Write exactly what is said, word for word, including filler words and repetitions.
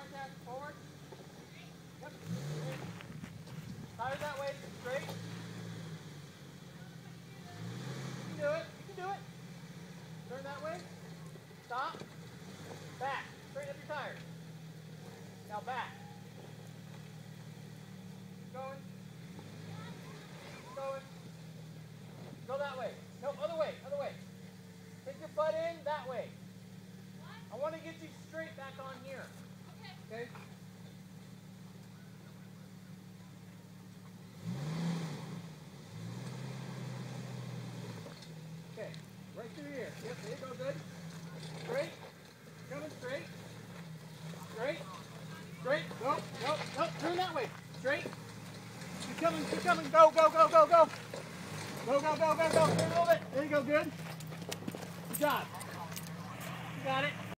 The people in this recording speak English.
Jack. Forward. Yep. Tire that way. Straight. You can do it. You can do it. Turn that way. Stop. Back. Straighten up your tires. Now back. Keep going. Keep going. Go that way. No, other way. Other way. Take your butt in that way. I want to get you straight back on here. Okay? Okay? Okay. Right through here. Yep, there you go. Good. Straight. Coming straight. Straight. Straight. Go. Go. No, turn that way. Straight. Keep coming. Keep coming. Go, go, go, go, go. Go, go, go, go, go. Turn a little bit. There you go. Good. Good job. You got it.